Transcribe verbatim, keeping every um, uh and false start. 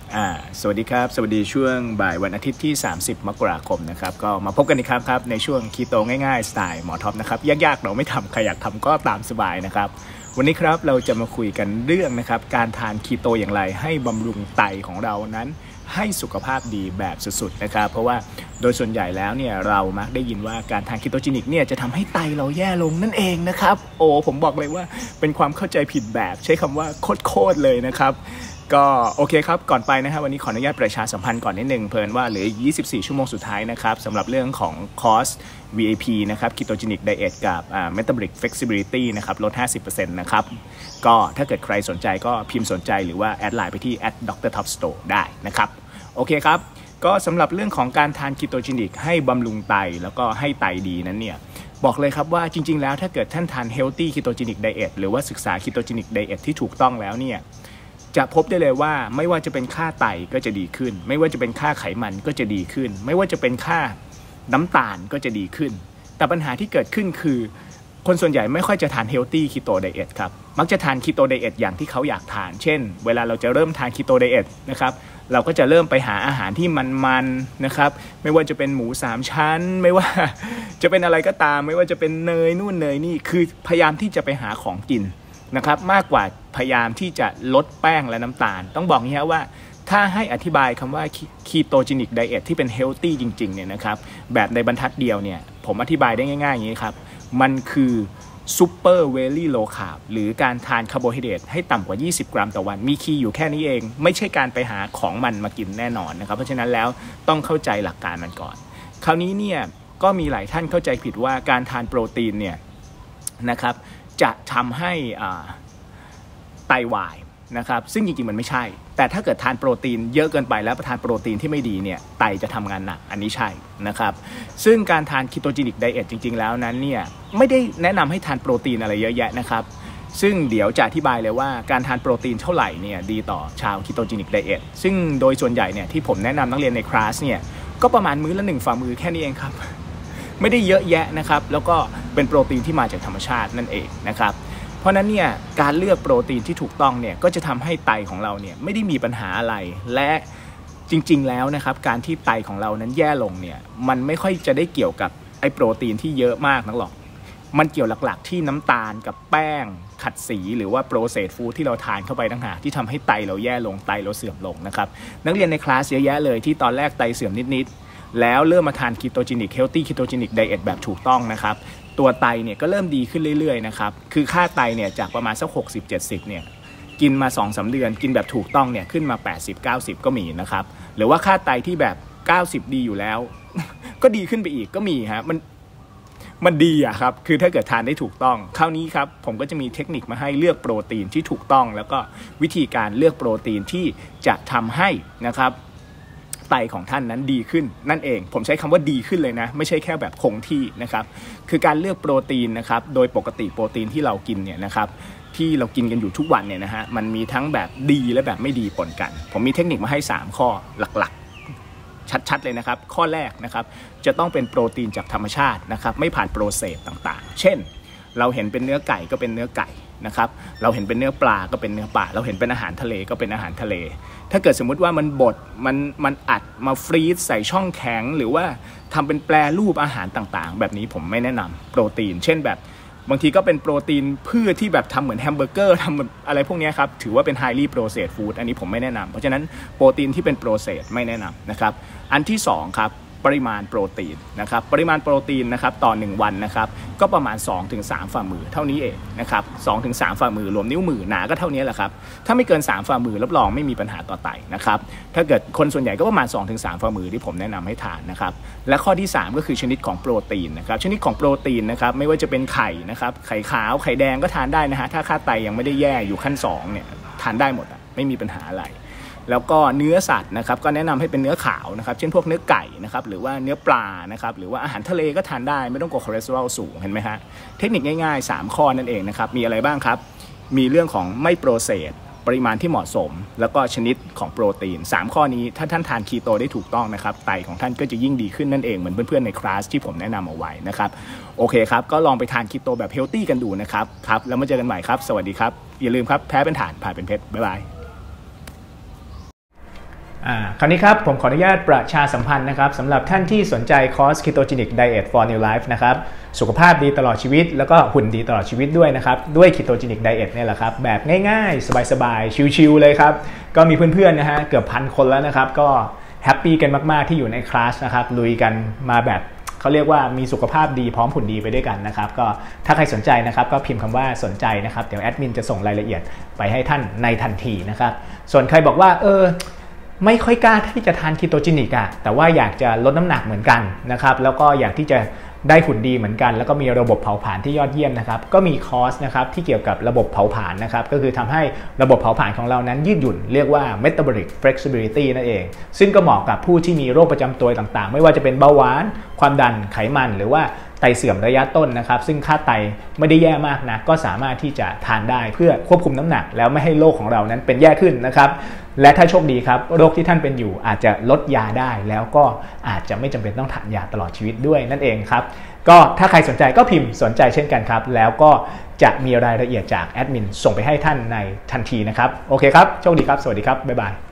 อ่าสวัสดีครับสวัสดีช่วงบ่ายวันอาทิตย์ที่สามสิบมกราคมนะครับก็มาพบกันอีกครั้งครับในช่วงคีโตง่ายๆสไตล์หมอท็อปนะครับยากๆเราไม่ทำใครอยากทำก็ตามสบายนะครับวันนี้ครับเราจะมาคุยกันเรื่องนะครับการทานคีโตอย่างไรให้บำรุงไตของเรานั้นให้สุขภาพดีแบบสุดๆนะครับเพราะว่าโดยส่วนใหญ่แล้วเนี่ยเรามักได้ยินว่าการทานคีโตจินิกเนี่ยจะทำให้ไตเราแย่ลงนั่นเองนะครับโอ้ผมบอกเลยว่าเป็นความเข้าใจผิดแบบใช้คำว่าโคตรๆเลยนะครับก็โอเคครับก่อนไปนะฮะวันนี้ขออนุญาตประชาสัมพันธ์ก่อนนิดนึงเพิ่นว่าเหลือยี่สิบสี่ชั่วโมงสุดท้ายนะครับสำหรับเรื่องของคอร์ส วี ไอ พี นะครับ Ketogenic Diet กับอ่า Metabolic Flexibility นะครับลด ห้าสิบเปอร์เซ็นต์ นะครับก็ถ้าเกิดใครสนใจก็พิมพ์สนใจหรือว่าแอดไลน์ไปที่ แอท ด็อกเตอร์ ท็อป สโตร์ ได้นะครับโอเคครับก็สำหรับเรื่องของการทาน Ketogenic ให้บำรุงไตแล้วก็ให้ไตดีนั้นเนี่ยบอกเลยครับว่าจริงๆแล้วถ้าเกิดท่านทาน Healthy Ketogenic Diet หรือว่าศึกษา Ketogenic Diet ที่ถูกต้องแล้วเนี่ยจะพบได้เลยว่าไม่ว่าจะเป็นค่าไตก็จะดีขึ้นไม่ว่าจะเป็นค่าไขมันก็จะดีขึ้นไม่ว่าจะเป็นค่าน้ำตาลก็จะดีขึ้นแต่ปัญหาที่เกิดขึ้นคือคนส่วนใหญ่ไม่ค่อยจะทาน Healthy Keto Diet ครับมักจะทาน Keto Diet อย่างที่เขาอยากทานเช่นเวลาเราจะเริ่มทาน Keto Diet นะครับเราก็จะเริ่มไปหาอาหารที่มันๆนะครับไม่ว่าจะเป็นหมูสามชั้นไม่ว่าจะเป็นอะไรก็ตามไม่ว่าจะเป็นเนยนู่นเนยนี่คือพยายามที่จะไปหาของกินนะครับมากกว่าพยายามที่จะลดแป้งและน้ำตาลต้องบอกอย่างนี้ว่าถ้าให้อธิบายคำว่า Ketogenic Diet ที่เป็น Healthy จริงๆเนี่ยนะครับแบบในบรรทัดเดียวเนี่ยผมอธิบายได้ง่ายๆอย่างนี้ครับมันคือ Super Very Low Carb หรือการทานคาร์โบไฮเดรตให้ต่ำกว่ายี่สิบกรัมต่อวันมีคีย์อยู่แค่นี้เองไม่ใช่การไปหาของมันมากินแน่นอนนะครับเพราะฉะนั้นแล้วต้องเข้าใจหลักการมันก่อนคราวนี้เนี่ยก็มีหลายท่านเข้าใจผิดว่าการทานโปรตีนเนี่ยนะครับจะทำให้ไตวายนะครับซึ่งจริงๆมันไม่ใช่แต่ถ้าเกิดทานโปรตีนเยอะเกินไปแล้วทานโปรตีนที่ไม่ดีเนี่ยไตจะทำงานหนักอันนี้ใช่นะครับซึ่งการทาน Ketogenic Diet จริงๆแล้วนั้นเนี่ยไม่ได้แนะนำให้ทานโปรตีนอะไรเยอะแยะนะครับซึ่งเดี๋ยวจะอธิบายเลยว่าการทานโปรตีนเท่าไหร่เนี่ยดีต่อชาว Ketogenic Diet ซึ่งโดยส่วนใหญ่เนี่ยที่ผมแนะนำนักเรียนในคลาสเนี่ยก็ประมาณมื้อละหนึ่งฝ่ามือแค่นี้เองครับไม่ได้เยอะแยะนะครับแล้วก็เป็นโปรตีนที่มาจากธรรมชาตินั่นเองนะครับเพราะนั้นเนี่ยการเลือกโปรตีนที่ถูกต้องเนี่ยก็จะทำให้ไตของเราเนี่ยไม่ได้มีปัญหาอะไรและจริงๆแล้วนะครับการที่ไตของเรานั้นแย่ลงเนี่ยมันไม่ค่อยจะได้เกี่ยวกับไอ้โปรตีนที่เยอะมากนักหรอกมันเกี่ยวหลักๆที่น้ำตาลกับแป้งขัดสีหรือว่าโปรเซสฟู้ดที่เราทานเข้าไปต่างหากที่ทำให้ไตเราแย่ลงไตเราเสื่อมลงนะครับนักเรียนในคลาสเยอะแยะเลยที่ตอนแรกไตเสื่อมนิดๆแล้วเริ่มมาทาน Ketogenic Healthy Ketogenic Diet แบบถูกต้องนะครับตัวไตเนี่ยก็เริ่มดีขึ้นเรื่อยๆนะครับคือค่าไตเนี่ยจากประมาณสัก หกสิบ เจ็ดสิบ เนี่ยกินมา สองถึงสาม เดือนกินแบบถูกต้องเนี่ยขึ้นมา แปดสิบ เก้าสิบ ก็มีนะครับหรือว่าค่าไตที่แบบเก้าสิบดีอยู่แล้ว ก็ดีขึ้นไปอีกก็มีฮะมันมันดีอะครับคือถ้าเกิดทานได้ถูกต้องคราวนี้ครับผมก็จะมีเทคนิคมาให้เลือกโปรตีนที่ถูกต้องแล้วก็วิธีการเลือกโปรตีนที่จะทำให้นะครับไตของท่านนั้นดีขึ้นนั่นเองผมใช้คำว่าดีขึ้นเลยนะไม่ใช่แค่แบบคงที่นะครับคือการเลือกโปรตีนนะครับโดยปกติโปรตีนที่เรากินเนี่ยนะครับที่เรากินกันอยู่ทุกวันเนี่ยนะฮะมันมีทั้งแบบดีและแบบไม่ดีปนกันผมมีเทคนิคมาให้สามข้อหลักๆชัดๆเลยนะครับข้อแรกนะครับจะต้องเป็นโปรตีนจากธรรมชาตินะครับไม่ผ่านโปรเซสต่างๆเช่นเราเห็นเป็นเนื้อไก่ก็เป็นเนื้อไก่นะครับเราเห็นเป็นเนื้อปลาก็เป็นเนื้อปลาเราเห็นเป็นอาหารทะเลก็เป็นอาหารทะเลถ้าเกิดสมมุติว่ามันบดมันมันอัดมาฟรีซใส่ช่องแข็งหรือว่าทำเป็นแปรรูปอาหารต่างๆแบบนี้ผมไม่แนะนำโปรตีนเช่นแบบบางทีก็เป็นโปรตีนพืชที่แบบทำเหมือนแฮมเบอร์เกอร์ทำอะไรพวกนี้ครับถือว่าเป็น highly processed food อันนี้ผมไม่แนะนำเพราะฉะนั้นโปรตีนที่เป็น processed ไม่แนะนำนะครับอันที่สองครับปริมาณโปรตีนนะครับปริมาณโปรตีนนะครับต่อหนึ่งวันนะครับก็ประมาณ สองถึงสาม ฝ่ามือเท่านี้เองนะครับ สองถึงสาม ฝ่ามือรวมนิ้วมือหนาก็เท่านี้แหละครับถ้าไม่เกินสามฝ่ามือรับรองไม่มีปัญหาต่อไตนะครับถ้าเกิดคนส่วนใหญ่ก็ประมาณ สองถึงสาม ฝ่ามือที่ผมแนะนำให้ทานนะครับและข้อที่สามก็คือชนิดของโปรตีนนะครับชนิดของโปรตีนนะครับไม่ว่าจะเป็นไข่นะครับไข่ขาวไข่แดงก็ทานได้นะฮะถ้าค่าไตยังไม่ได้แย่อยู่ขั้นสองเนี่ยทานได้หมดอ่ะไม่มีปัญหาอะไรแล้วก็เนื้อสัตว์นะครับก็แนะนำให้เป็นเนื้อขาวนะครับเช่นพวกเนื้อไก่นะครับหรือว่าเนื้อปลานะครับหรือว่าอาหารทะเลก็ทานได้ไม่ต้องกลัวคอเลสเตอรอลสูงเห็นไหมฮะเทคนิคง่ายๆสามข้อนั่นเองนะครับมีอะไรบ้างครับมีเรื่องของไม่โปรเซสปริมาณที่เหมาะสมแล้วก็ชนิดของโปรตีนสามข้อนี้ถ้าท่านทานคีโตได้ถูกต้องนะครับไตของท่านก็จะยิ่งดีขึ้นนั่นเองเหมือนเพื่อนๆในคลาสที่ผมแนะนำเอาไว้นะครับโอเคครับก็ลองไปทานคีโตแบบเฮลตี้กันดูนะครับครับแล้วมาเจอกันใหม่ครับสวัสดีครับอย่าลืมครับแพ้เป็นฐานผ่านเป็นเพชรบ๊ายบายอ่าคราวนี้ครับผมขออนุญาตประชาสัมพันธ์นะครับสำหรับท่านที่สนใจคอร์ส Ketogenic Diet for New Life นะครับสุขภาพดีตลอดชีวิตแล้วก็หุ่นดีตลอดชีวิตด้วยนะครับด้วย Ketogenic Diet เนี่ยแหละครับแบบง่ายๆสบายๆชิลๆเลยครับก็มีเพื่อนๆนะฮะเกือบพันคนแล้วนะครับก็แฮปปี้กันมากๆที่อยู่ในคลาสนะครับลุยกันมาแบบเขาเรียกว่ามีสุขภาพดีพร้อมหุ่นดีไปด้วยกันนะครับก็ถ้าใครสนใจนะครับก็พิมพ์คำว่าสนใจนะครับเดี๋ยวแอดมินจะส่งรายละเอียดไปให้ท่านในทันทีนะครับส่วนใครบอกว่าเออไม่ค่อยกล้าที่จะทานคีโตจินิกอะแต่ว่าอยากจะลดน้ำหนักเหมือนกันนะครับแล้วก็อยากที่จะได้หุ่นดีเหมือนกันแล้วก็มีระบบเผาผลาญที่ยอดเยี่ยมนะครับก็มีคอร์สนะครับที่เกี่ยวกับระบบเผาผลาญนะครับก็คือทำให้ระบบเผาผลาญของเรานั้นยืดหยุ่นเรียกว่า metabolic flexibility นั่นเองซึ่งก็เหมาะกับผู้ที่มีโรคประจำตัวต่างๆไม่ว่าจะเป็นเบาหวานความดันไขมันหรือว่าไตเสื่อมระยะต้นนะครับซึ่งค่าไตไม่ได้แย่มากนะก็สามารถที่จะทานได้เพื่อควบคุมน้ำหนักแล้วไม่ให้โรคของเรานั้นเป็นแย่ขึ้นนะครับและถ้าโชคดีครับโรคที่ท่านเป็นอยู่อาจจะลดยาได้แล้วก็อาจจะไม่จำเป็นต้องทานยาตลอดชีวิตด้วยนั่นเองครับก็ถ้าใครสนใจก็พิมพ์สนใจเช่นกันครับแล้วก็จะมีรายละเอียดจากแอดมินส่งไปให้ท่านในทันทีนะครับโอเคครับโชคดีครับสวัสดีครับบ๊ายบาย